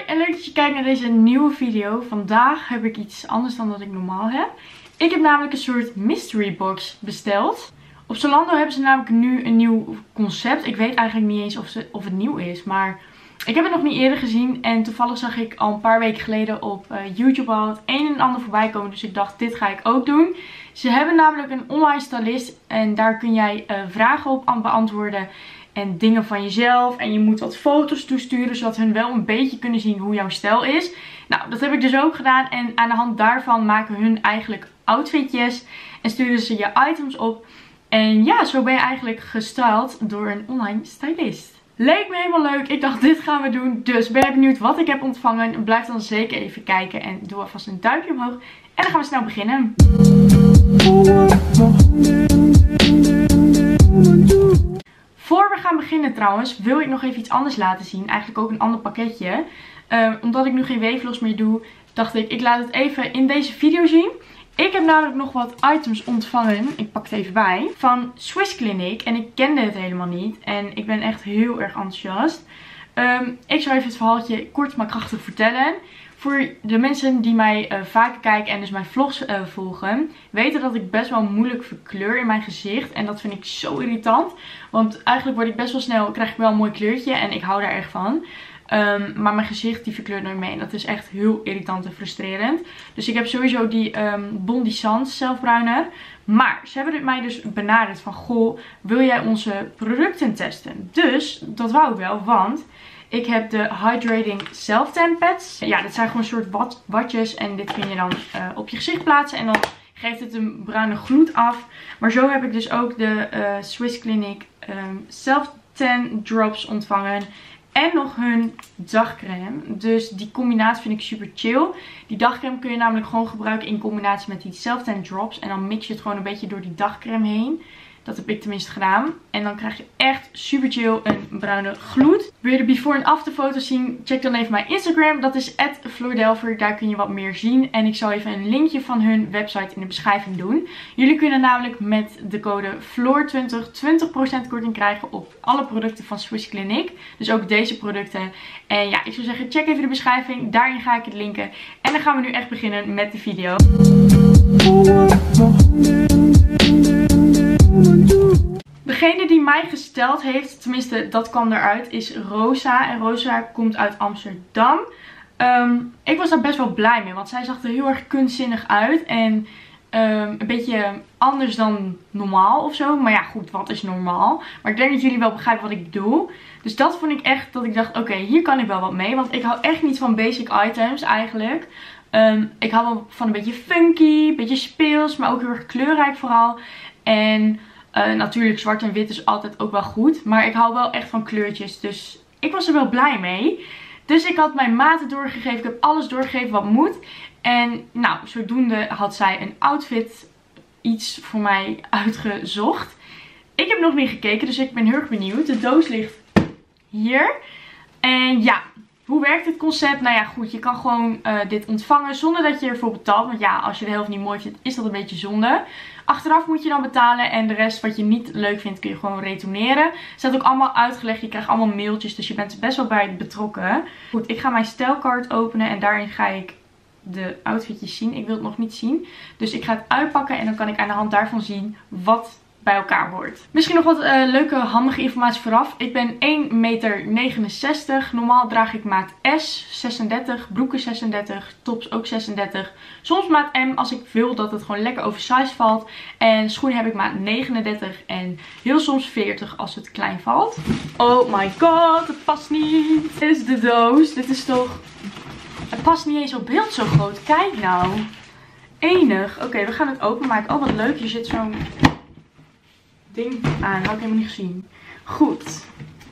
En leuk dat je kijkt naar deze nieuwe video. Vandaag heb ik iets anders dan dat ik normaal heb. Ik heb namelijk een soort mystery box besteld. Op Zalando hebben ze namelijk nu een nieuw concept. Ik weet eigenlijk niet eens of het nieuw is, maar ik heb het nog niet eerder gezien. En toevallig zag ik al een paar weken geleden op YouTube al het een en ander voorbij komen. Dus ik dacht, dit ga ik ook doen. Ze hebben namelijk een online stylist en daar kun jij vragen op beantwoorden. En dingen van jezelf. En je moet wat foto's toesturen. Zodat hun wel een beetje kunnen zien hoe jouw stijl is. Nou, dat heb ik dus ook gedaan. En aan de hand daarvan maken hun eigenlijk outfitjes. En sturen ze je items op. En ja, zo ben je eigenlijk gestyled door een online stylist. Leek me helemaal leuk. Ik dacht, dit gaan we doen. Dus ben je benieuwd wat ik heb ontvangen? Blijf dan zeker even kijken. En doe alvast een duimpje omhoog. En dan gaan we snel beginnen. Voor we gaan beginnen trouwens, wil ik nog even iets anders laten zien. Eigenlijk ook een ander pakketje. Omdat ik nu geen weefvlogs meer doe, dacht ik laat het even in deze video zien. Ik heb namelijk nog wat items ontvangen, ik pak het even bij, van Swiss Clinic. En ik kende het helemaal niet. En ik ben echt heel erg enthousiast. Ik zal even het verhaaltje kort maar krachtig vertellen. Voor de mensen die mij vaker kijken en dus mijn vlogs volgen, weten dat ik best wel moeilijk verkleur in mijn gezicht. En dat vind ik zo irritant. Want eigenlijk word ik best wel snel, krijg ik wel een mooi kleurtje en ik hou daar erg van. Maar mijn gezicht die verkleurt nooit mee. En dat is echt heel irritant en frustrerend. Dus ik heb sowieso die Bondi Sands zelfbruiner. Maar ze hebben mij dus benaderd van, goh, wil jij onze producten testen? Dus dat wou ik wel, want ik heb de Hydrating Self Tan Pads. Ja, dit zijn gewoon een soort watjes. En dit kun je dan op je gezicht plaatsen. En dan geeft het een bruine gloed af. Maar zo heb ik dus ook de Swiss Clinic Self Tan Drops ontvangen. En nog hun dagcreme. Dus die combinatie vind ik super chill. Die dagcreme kun je namelijk gewoon gebruiken in combinatie met die Self Tan Drops. En dan mix je het gewoon een beetje door die dagcreme heen. Dat heb ik tenminste gedaan. En dan krijg je echt super chill een bruine gloed. Wil je de before en after foto's zien? Check dan even mijn Instagram. Dat is @floordelver. Daar kun je wat meer zien. En ik zal even een linkje van hun website in de beschrijving doen. Jullie kunnen namelijk met de code FLOOR20 20% korting krijgen op alle producten van Swiss Clinic. Dus ook deze producten. En ja, ik zou zeggen, check even de beschrijving. Daarin ga ik het linken. En dan gaan we nu echt beginnen met de video. Degene die mij gesteld heeft, tenminste dat kwam eruit, is Rosa. En Rosa komt uit Amsterdam. Ik was daar best wel blij mee, want zij zag er heel erg kunstzinnig uit. En een beetje anders dan normaal of zo. Maar ja goed, wat is normaal? Maar ik denk dat jullie wel begrijpen wat ik bedoel. Dus dat vond ik echt dat ik dacht, oké, hier kan ik wel wat mee. Want ik hou echt niet van basic items eigenlijk. Ik hou wel van een beetje funky, een beetje speels, maar ook heel erg kleurrijk vooral. En natuurlijk zwart en wit is altijd ook wel goed. Maar ik hou wel echt van kleurtjes. Dus ik was er wel blij mee. Dus ik had mijn maten doorgegeven. Ik heb alles doorgegeven wat moet. En nou, zodoende had zij een outfit iets voor mij uitgezocht. Ik heb nog niet gekeken, dus ik ben heel erg benieuwd. De doos ligt hier. En ja, hoe werkt het concept? Nou ja, goed, je kan gewoon dit ontvangen zonder dat je ervoor betaalt. Want ja, als je de helft niet mooi vindt, is dat een beetje zonde. Achteraf moet je dan betalen en de rest wat je niet leuk vindt kun je gewoon retourneren. Het staat ook allemaal uitgelegd, je krijgt allemaal mailtjes, dus je bent best wel bij betrokken. Goed, ik ga mijn stijlkaart openen en daarin ga ik de outfitjes zien. Ik wil het nog niet zien, dus ik ga het uitpakken en dan kan ik aan de hand daarvan zien wat bij elkaar hoort. Misschien nog wat leuke handige informatie vooraf. Ik ben 1,69 meter. Normaal draag ik maat S, 36, broeken 36, tops ook 36. Soms maat M als ik wil dat het gewoon lekker oversized valt. En schoenen heb ik maat 39 en heel soms 40 als het klein valt. Oh my god, het past niet. Dit is de doos. Dit is toch... Het past niet eens op beeld zo groot. Kijk nou. Enig. Oké, we gaan het openmaken. Oh, wat leuk. Hier zit zo'n ding aan. Had ik helemaal niet gezien. Goed.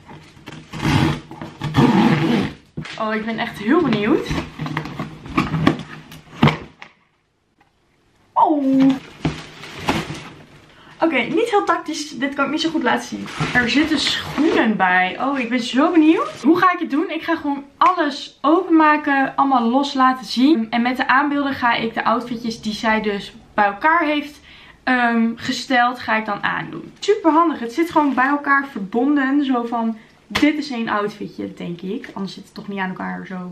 Oh, ik ben echt heel benieuwd. Oh. Oké, niet heel tactisch. Dit kan ik niet zo goed laten zien. Er zitten schoenen bij. Oh, ik ben zo benieuwd. Hoe ga ik het doen? Ik ga gewoon alles openmaken. Allemaal los laten zien. En met de aanbeelden ga ik de outfitjes die zij dus bij elkaar heeft gesteld, ga ik dan aandoen. Super handig. Het zit gewoon bij elkaar verbonden. Zo van, dit is één outfitje, denk ik. Anders zit het toch niet aan elkaar zo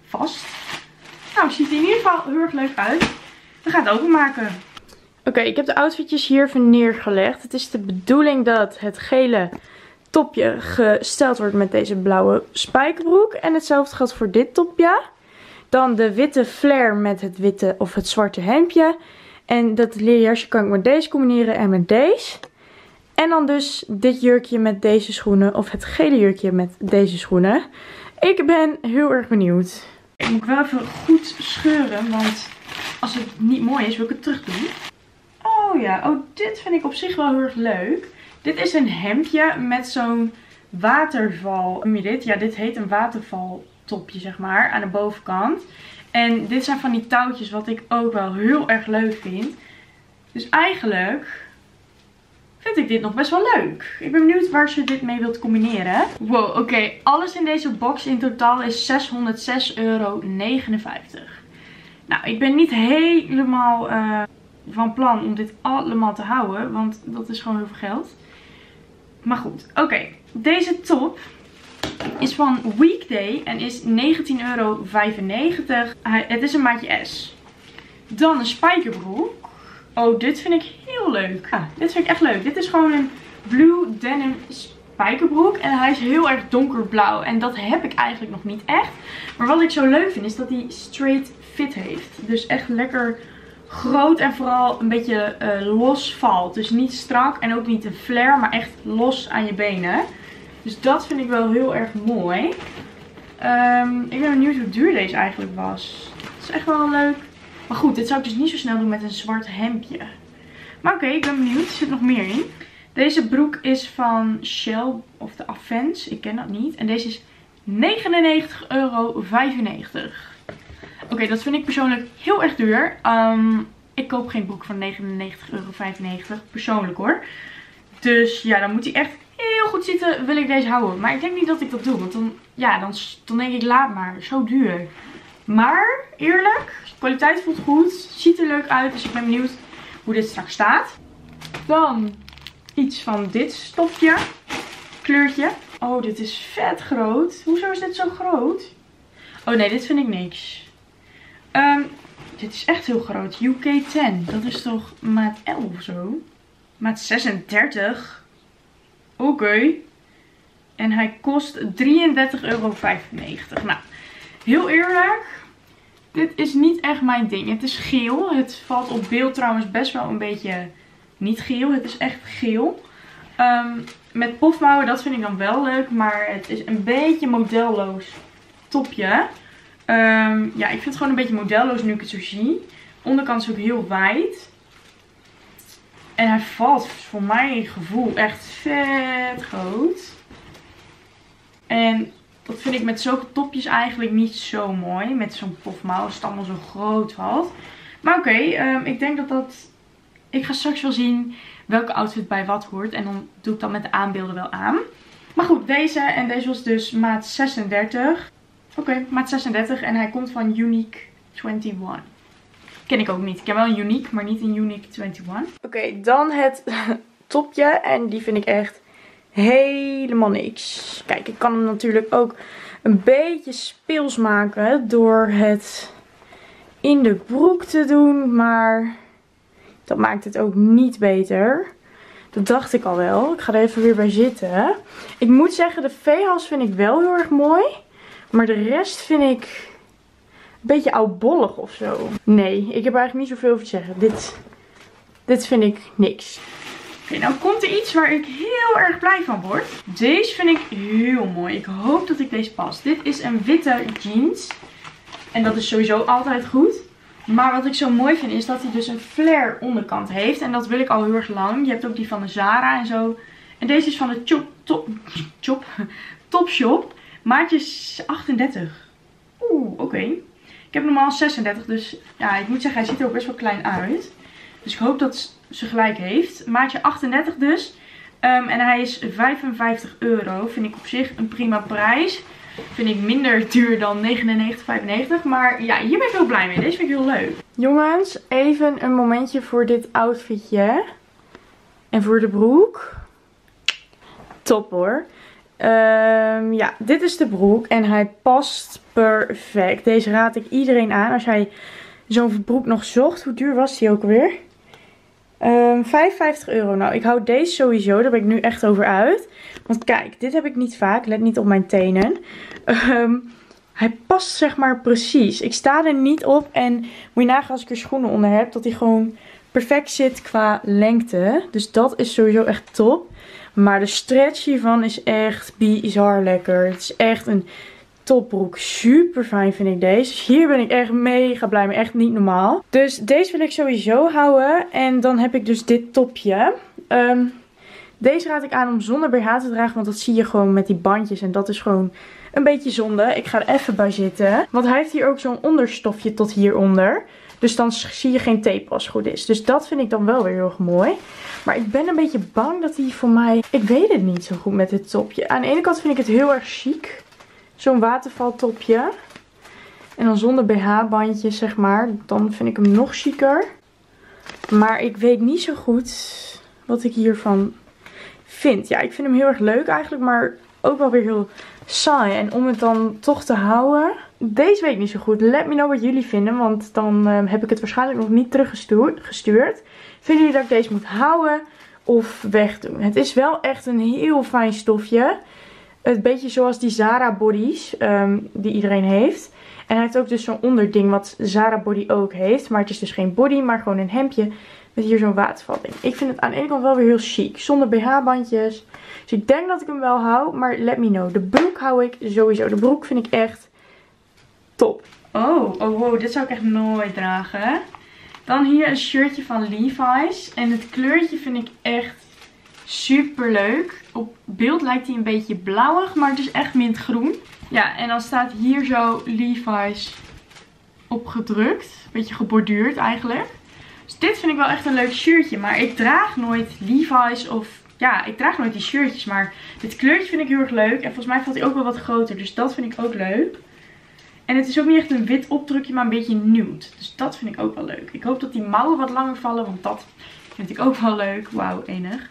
vast. Nou, ziet er in ieder geval heel erg leuk uit. We gaan het openmaken. Oké, ik heb de outfitjes hier even neergelegd. Het is de bedoeling dat het gele topje gesteld wordt met deze blauwe spijkerbroek. En hetzelfde geldt voor dit topje. Dan de witte flare met het witte of het zwarte hemdje. En dat leerjasje kan ik met deze combineren en met deze. En dan dus dit jurkje met deze schoenen. Of het gele jurkje met deze schoenen. Ik ben heel erg benieuwd. Ik moet wel even goed scheuren. Want als het niet mooi is wil ik het terug doen. Oh ja, oh dit vind ik op zich wel heel erg leuk. Dit is een hemdje met zo'n waterval. Hoe noem je dit? Ja, dit heet een watervaltopje zeg maar. Aan de bovenkant. En dit zijn van die touwtjes wat ik ook wel heel erg leuk vind. Dus eigenlijk vind ik dit nog best wel leuk. Ik ben benieuwd waar ze dit mee wilt combineren. Wow, oké. Alles in deze box in totaal is €606,59. Nou, ik ben niet helemaal van plan om dit allemaal te houden. Want dat is gewoon heel veel geld. Maar goed, oké. Deze top is van Weekday en is €19,95. Het is een maatje S. Dan een spijkerbroek. Oh, dit vind ik heel leuk. Ja, dit vind ik echt leuk. Dit is gewoon een blue denim spijkerbroek. En hij is heel erg donkerblauw. En dat heb ik eigenlijk nog niet echt. Maar wat ik zo leuk vind is dat hij straight fit heeft. Dus echt lekker groot en vooral een beetje los valt. Dus niet strak en ook niet een flare, maar echt los aan je benen. Dus dat vind ik wel heel erg mooi. Ik ben benieuwd hoe duur deze eigenlijk was. Het is echt wel leuk. Maar goed, dit zou ik dus niet zo snel doen met een zwart hemdje. Maar oké, ik ben benieuwd. Er zit nog meer in. Deze broek is van Shell of de Avens. Ik ken dat niet. En deze is €99,95. Oké, dat vind ik persoonlijk heel erg duur. Ik koop geen broek van €99,95. Persoonlijk hoor. Dus ja, dan moet hij echt heel goed zitten. Wil ik deze houden. Maar ik denk niet dat ik dat doe. Want dan denk ik laat maar. Zo duur. Maar eerlijk, de kwaliteit voelt goed. Ziet er leuk uit. Dus ik ben benieuwd hoe dit straks staat. Dan iets van dit stofje. Kleurtje. Oh, dit is vet groot. Hoezo is dit zo groot? Oh nee, dit vind ik niks. Dit is echt heel groot. UK 10. Dat is toch maat 11 of zo? Maat 36. Oké. En hij kost €33,95. Nou, heel eerlijk. Dit is niet echt mijn ding. Het is geel. Het valt op beeld trouwens best wel een beetje niet geel. Het is echt geel. Met pofmouwen, dat vind ik dan wel leuk. Maar het is een beetje modelloos topje. Ja, ik vind het gewoon een beetje modelloos nu ik het zo zie. Onderkant is ook heel wijd. En hij valt voor mijn gevoel echt vet groot. En dat vind ik met zulke topjes eigenlijk niet zo mooi. Met zo'n pofmouw als het allemaal zo groot valt. Maar oké, ik denk dat ik ga straks wel zien welke outfit bij wat hoort. En dan doe ik dat met de aanbeelden wel aan. Maar goed, deze. En deze was dus maat 36. Oké, maat 36 en hij komt van Unique 21. Ken ik ook niet. Ik ken wel een Unique, maar niet een Unique 21. Oké, dan het topje. En die vind ik echt helemaal niks. Kijk, ik kan hem natuurlijk ook een beetje speels maken door het in de broek te doen. Maar dat maakt het ook niet beter. Dat dacht ik al wel. Ik ga er even weer bij zitten. Ik moet zeggen, de V-hals vind ik wel heel erg mooi. Maar de rest vind ik een beetje oudbollig of zo. Nee, ik heb eigenlijk niet zoveel over te zeggen. Dit vind ik niks. Oké, nou komt er iets waar ik heel erg blij van word. Deze vind ik heel mooi. Ik hoop dat ik deze pas. Dit is een witte jeans. En dat is sowieso altijd goed. Maar wat ik zo mooi vind is dat hij dus een flare onderkant heeft. En dat wil ik al heel erg lang. Je hebt ook die van de Zara en zo. En deze is van de Topshop. Maatje 38. Oeh, oké. Ik heb normaal 36. Dus ja, ik moet zeggen, hij ziet er ook best wel klein uit. Dus ik hoop dat ze gelijk heeft. Maatje 38 dus. En hij is €55. Vind ik op zich een prima prijs. Vind ik minder duur dan €99,95. Maar ja, hier ben ik heel blij mee. Deze vind ik heel leuk. Jongens, even een momentje voor dit outfitje. En voor de broek. Top hoor. Ja, dit is de broek. En hij past perfect. Deze raad ik iedereen aan. Als jij zo'n broek nog zocht. Hoe duur was die ook alweer? 55 euro. Nou, ik hou deze sowieso. Daar ben ik nu echt over uit. Want kijk, dit heb ik niet vaak. Let niet op mijn tenen. Hij past zeg maar precies. Ik sta er niet op. En moet je nagaan als ik er schoenen onder heb. Dat hij gewoon perfect zit qua lengte. Dus dat is sowieso echt top. Maar de stretch hiervan is echt bizar lekker. Het is echt een topbroek. Super fijn vind ik deze. Dus hier ben ik echt mega blij mee. Echt niet normaal. Dus deze wil ik sowieso houden. En dan heb ik dus dit topje. Deze raad ik aan om zonder BH te dragen. Want dat zie je gewoon met die bandjes. En dat is gewoon een beetje zonde. Ik ga er even bij zitten. Want hij heeft hier ook zo'n onderstofje tot hieronder. Dus dan zie je geen tape als het goed is. Dus dat vind ik dan wel weer heel erg mooi. Maar ik ben een beetje bang dat hij voor mij... Ik weet het niet zo goed met dit topje. Aan de ene kant vind ik het heel erg chic. Zo'n watervaltopje. En dan zonder BH-bandjes, zeg maar. Dan vind ik hem nog chiquer. Maar ik weet niet zo goed wat ik hiervan vind. Ja, ik vind hem heel erg leuk eigenlijk. Maar ook wel weer heel saai. En om het dan toch te houden... Deze weet ik niet zo goed. Let me know wat jullie vinden. Want dan heb ik het waarschijnlijk nog niet teruggestuurd. Vinden jullie dat ik deze moet houden of wegdoen? Het is wel echt een heel fijn stofje. Een beetje zoals die Zara bodies die iedereen heeft. En hij heeft ook dus zo'n onderding wat Zara body ook heeft. Maar het is dus geen body, maar gewoon een hemdje met hier zo'n watervatting. Ik vind het aan de ene kant wel weer heel chic. Zonder BH-bandjes. Dus ik denk dat ik hem wel hou. Maar let me know. De broek hou ik sowieso. De broek vind ik echt top. Oh, wow. Dit zou ik echt nooit dragen. Dan hier een shirtje van Levi's. En het kleurtje vind ik echt super leuk. Op beeld lijkt hij een beetje blauwig, maar het is echt mintgroen. Ja, en dan staat hier zo Levi's op gedrukt. Een beetje geborduurd eigenlijk. Dus dit vind ik wel echt een leuk shirtje. Maar ik draag nooit Levi's of... Ja, ik draag nooit die shirtjes. Maar dit kleurtje vind ik heel erg leuk. En volgens mij valt hij ook wel wat groter. Dus dat vind ik ook leuk. En het is ook niet echt een wit opdrukje, maar een beetje nude. Dus dat vind ik ook wel leuk. Ik hoop dat die mouwen wat langer vallen, want dat vind ik ook wel leuk. Wauw, enig.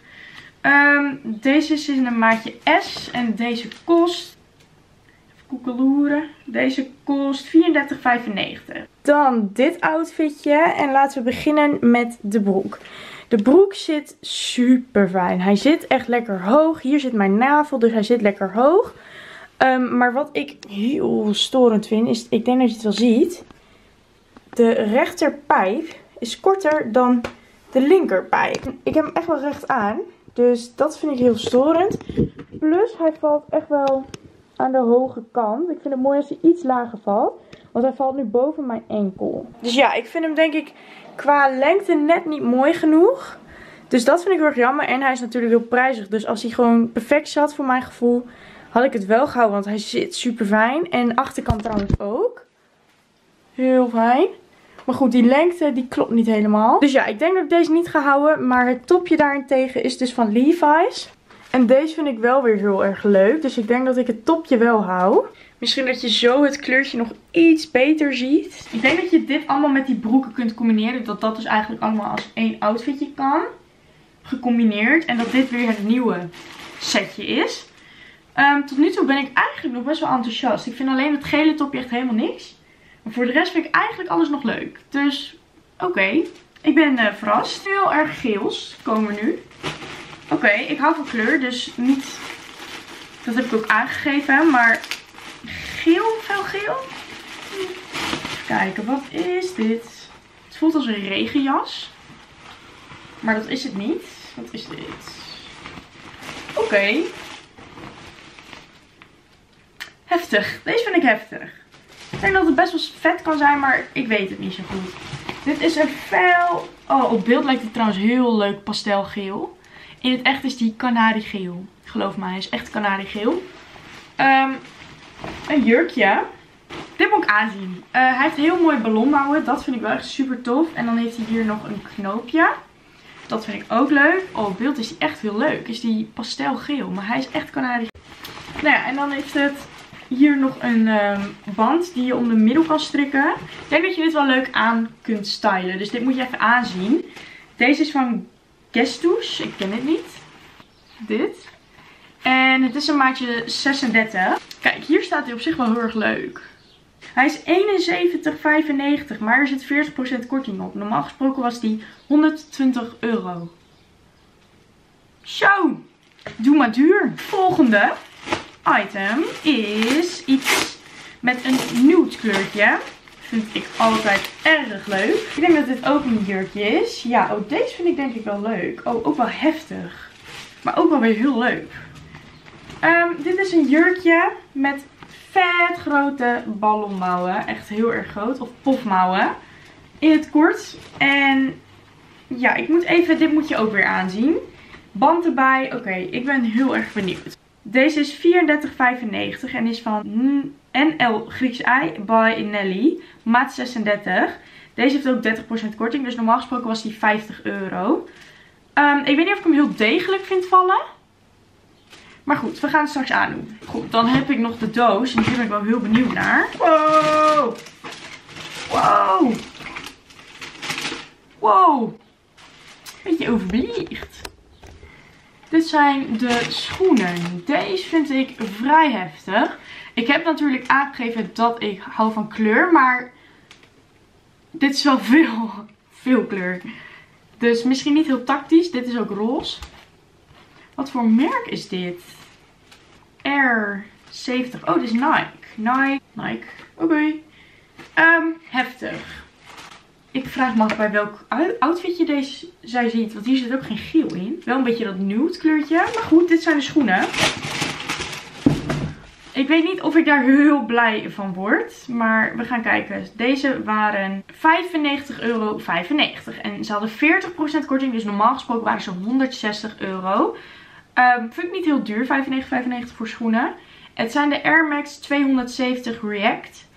Deze is in een maatje S en deze kost... Even koekeloeren. Deze kost 34,95. Dan dit outfitje en laten we beginnen met de broek. De broek zit super fijn. Hij zit echt lekker hoog. Hier zit mijn navel, dus hij zit lekker hoog. Maar wat ik heel storend vind, is, ik denk dat je het wel ziet. De rechterpijp is korter dan de linkerpijp. Ik heb hem echt wel recht aan. Dus dat vind ik heel storend. Plus hij valt echt wel aan de hoge kant. Ik vind het mooi als hij iets lager valt. Want hij valt nu boven mijn enkel. Dus ja, ik vind hem denk ik qua lengte net niet mooi genoeg. Dus dat vind ik heel erg jammer. En hij is natuurlijk heel prijzig. Dus als hij gewoon perfect zat voor mijn gevoel... had ik het wel gehouden, want hij zit super fijn. En de achterkant trouwens ook. Heel fijn. Maar goed, die lengte die klopt niet helemaal. Dus ja, ik denk dat ik deze niet ga houden. Maar het topje daarentegen is dus van Levi's. En deze vind ik wel weer heel erg leuk. Dus ik denk dat ik het topje wel hou. Misschien dat je zo het kleurtje nog iets beter ziet. Ik denk dat je dit allemaal met die broeken kunt combineren. Dat dat dus eigenlijk allemaal als één outfitje kan. Gecombineerd. En dat dit weer het nieuwe setje is. Tot nu toe ben ik eigenlijk nog best wel enthousiast. Ik vind alleen het gele topje echt helemaal niks. Maar voor de rest vind ik eigenlijk alles nog leuk. Dus oké. Ik ben verrast. Heel erg geels komen we nu. Oké, ik hou van kleur. Dus niet... Dat heb ik ook aangegeven. Maar geel, fel geel. Even kijken, wat is dit? Het voelt als een regenjas. Maar dat is het niet. Wat is dit? Oké. Heftig. Deze vind ik heftig. Ik denk dat het best wel vet kan zijn, maar ik weet het niet zo goed. Dit is een fel... Oh, op beeld lijkt het trouwens heel leuk pastelgeel. In het echt is die kanariegeel. Geloof mij, hij is echt kanariegeel. Een jurkje. Dit moet ik aanzien. Hij heeft heel mooi ballonmouwen. Dat vind ik wel echt super tof. En dan heeft hij hier nog een knoopje. Dat vind ik ook leuk. Oh, op beeld is die echt heel leuk. Is die pastelgeel. Maar hij is echt kanariegeel. Nou ja, en dan heeft het... Hier nog een band die je om de middel kan strikken. Ik denk dat je dit wel leuk aan kunt stylen. Dus dit moet je even aanzien. Deze is van Gestus. Ik ken het niet. Dit. En het is een maatje 36. Kijk, hier staat hij op zich wel heel erg leuk. Hij is 71,95, maar er zit 40% korting op. Normaal gesproken was die €120. Zo, doe maar duur. Volgende item is iets met een nude kleurtje. Vind ik altijd erg leuk. Ik denk dat dit ook een jurkje is. Ja, ook deze vind ik denk ik wel leuk. Oh, ook wel heftig. Maar ook wel weer heel leuk. Dit is een jurkje met vet grote ballonmouwen. Echt heel erg groot. Of pofmouwen. In het kort. En ja, ik moet even, dit moet je ook weer aanzien. Band erbij. Oké, ik ben heel erg benieuwd. Deze is 34,95 en is van NL Grieks I by Nelly. Maat 36. Deze heeft ook 30% korting. Dus normaal gesproken was die €50. Ik weet niet of ik hem heel degelijk vind vallen. Maar goed, we gaan het straks aandoen. Goed, dan heb ik nog de doos. En hier ben ik wel heel benieuwd naar. Wow! Wow! Wow! Beetje overbelicht. Dit zijn de schoenen. Deze vind ik vrij heftig. Ik heb natuurlijk aangegeven dat ik hou van kleur. Maar dit is wel veel kleur. Dus misschien niet heel tactisch. Dit is ook roze. Wat voor merk is dit? R70. Oh, dit is Nike. Nike. Oké. Heftig. Ik vraag me af bij welk outfitje zij ziet. Want hier zit ook geen geel in. Wel een beetje dat nude kleurtje. Maar goed, dit zijn de schoenen. Ik weet niet of ik daar heel blij van word. Maar we gaan kijken. Deze waren €95,95. En ze hadden 40% korting. Dus normaal gesproken waren ze €160. Vind ik niet heel duur. €95,95 voor schoenen. Het zijn de Air Max 270 React.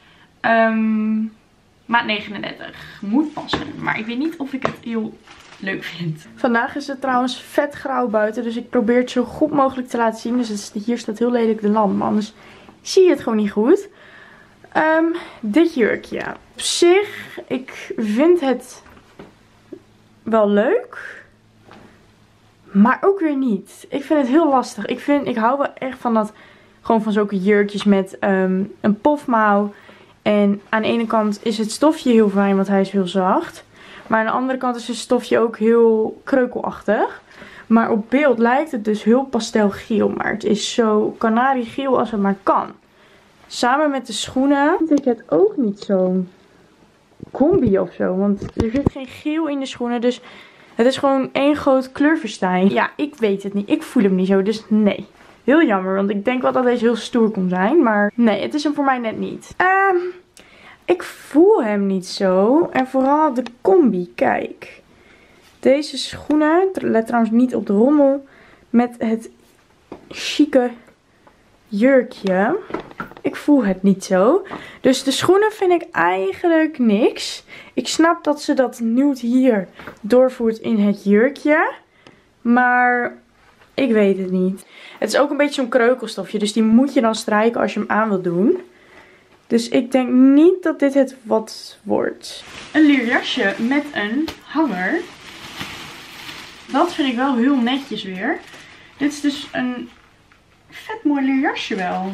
Maat 39. Moet passen. Maar ik weet niet of ik het heel leuk vind. Vandaag is het trouwens vet grauw buiten. Dus ik probeer het zo goed mogelijk te laten zien. Dus hier staat heel lelijk de lamp. Maar anders zie je het gewoon niet goed. Dit jurkje. Op zich, ik vind het wel leuk. Maar ook weer niet. Ik vind het heel lastig. Ik hou wel echt van dat. Gewoon van zulke jurkjes met een pofmouw. En aan de ene kant is het stofje heel fijn, want hij is heel zacht. Maar aan de andere kant is het stofje ook heel kreukelachtig. Maar op beeld lijkt het dus heel pastelgeel. Maar het is zo kanariegeel als het maar kan. Samen met de schoenen vind ik het ook niet zo'n combi of zo. Want er zit geen geel in de schoenen. Dus het is gewoon één groot kleurfestijn. Ja, ik weet het niet. Ik voel hem niet zo. Dus nee. Heel jammer, want ik denk wel dat deze heel stoer kon zijn. Maar nee, het is hem voor mij net niet. Ik voel hem niet zo. En vooral de combi, kijk. Deze schoenen, let trouwens niet op de rommel. Met het chique jurkje. Ik voel het niet zo. Dus de schoenen vind ik eigenlijk niks. Ik snap dat ze dat nude hier doorvoert in het jurkje. Maar ik weet het niet. Het is ook een beetje zo'n kreukelstofje. Dus die moet je dan strijken als je hem aan wilt doen. Dus ik denk niet dat dit het wat wordt. Een leerjasje met een hanger. Dat vind ik wel heel netjes weer. Dit is dus een vet mooi leerjasje wel.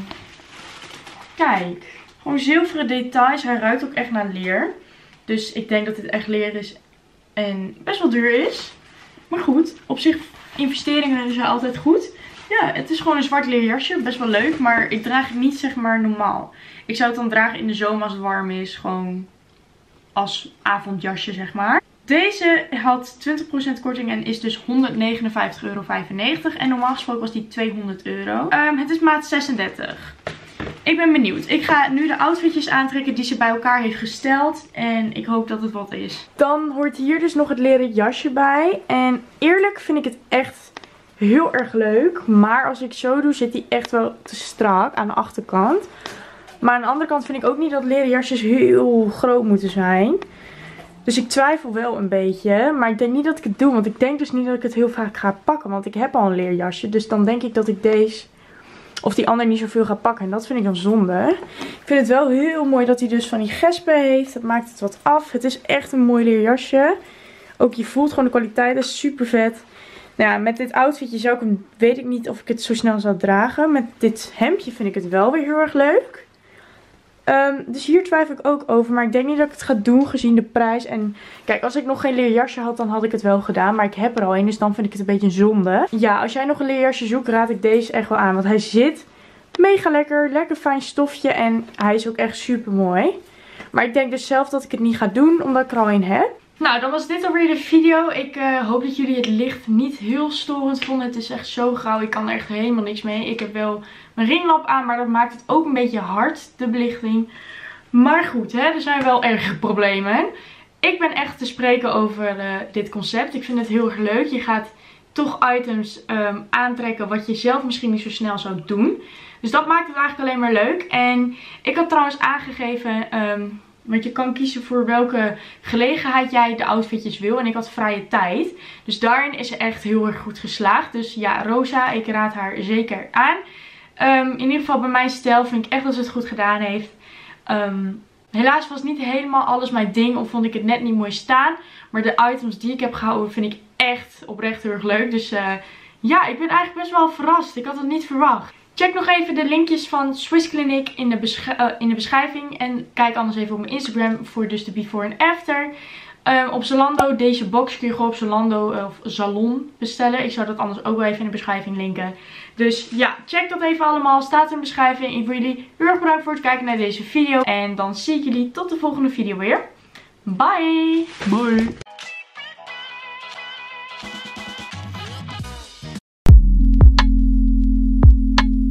Kijk. Gewoon zilveren details. Hij ruikt ook echt naar leer. Dus ik denk dat dit echt leer is. En best wel duur is. Maar goed. Op zich, investeringen zijn altijd goed. Ja, het is gewoon een zwart leerjasje. Best wel leuk. Maar ik draag het niet zeg maar normaal. Ik zou het dan dragen in de zomer als het warm is. Gewoon als avondjasje zeg maar. Deze had 20% korting en is dus €159,95. En normaal gesproken was die €200. Het is maat 36. Ik ben benieuwd. Ik ga nu de outfitjes aantrekken die ze bij elkaar heeft gesteld. En ik hoop dat het wat is. Dan hoort hier dus nog het leren jasje bij. En eerlijk vind ik het echt heel erg leuk. Maar als ik zo doe zit hij echt wel te strak aan de achterkant. Maar aan de andere kant vind ik ook niet dat leren jasjes heel groot moeten zijn. Dus ik twijfel wel een beetje. Maar ik denk niet dat ik het doe. Want ik denk dus niet dat ik het heel vaak ga pakken. Want ik heb al een leerjasje. Dus dan denk ik dat ik deze of die andere niet zoveel ga pakken. En dat vind ik dan zonde. Ik vind het wel heel mooi dat hij dus van die gespen heeft. Dat maakt het wat af. Het is echt een mooi leerjasje. Ook je voelt gewoon de kwaliteit. Dat is super vet. Nou ja, met dit outfitje zou ik hem, weet ik niet of ik het zo snel zou dragen. Met dit hemdje vind ik het wel weer heel erg leuk. Dus hier twijfel ik ook over. Maar ik denk niet dat ik het ga doen gezien de prijs. En kijk, als ik nog geen leerjasje had, dan had ik het wel gedaan. Maar ik heb er al een, dus dan vind ik het een beetje een zonde. Ja, als jij nog een leerjasje zoekt, raad ik deze echt wel aan. Want hij zit mega lekker. Lekker fijn stofje. En hij is ook echt super mooi. Maar ik denk dus zelf dat ik het niet ga doen, omdat ik er al een heb. Nou, dan was dit alweer de video. Ik hoop dat jullie het licht niet heel storend vonden. Het is echt zo grauw. Ik kan er echt helemaal niks mee. Ik heb wel mijn ringlamp aan, maar dat maakt het ook een beetje hard, de belichting. Maar goed, hè, er zijn wel erge problemen. Ik ben echt te spreken over dit concept. Ik vind het heel erg leuk. Je gaat toch items aantrekken wat je zelf misschien niet zo snel zou doen. Dus dat maakt het eigenlijk alleen maar leuk. En ik had trouwens aangegeven... want je kan kiezen voor welke gelegenheid jij de outfitjes wil. En ik had vrije tijd. Dus daarin is ze echt heel erg goed geslaagd. Dus ja, Rosa, ik raad haar zeker aan. In ieder geval bij mijn stijl vind ik echt dat ze het goed gedaan heeft. Helaas was niet helemaal alles mijn ding. Of vond ik het net niet mooi staan. Maar de items die ik heb gehouden vind ik echt oprecht heel erg leuk. Dus ja, ik ben eigenlijk best wel verrast. Ik had het niet verwacht. Check nog even de linkjes van Swiss Clinic in de beschrijving. En kijk anders even op mijn Instagram voor dus de before en after. Op Zalando, deze box kun je gewoon op Zalando of Salon bestellen. Ik zou dat anders ook wel even in de beschrijving linken. Dus ja, check dat even allemaal. Staat in de beschrijving. Ik wil jullie heel erg bedanken voor het kijken naar deze video. En dan zie ik jullie tot de volgende video weer. Bye! Bye!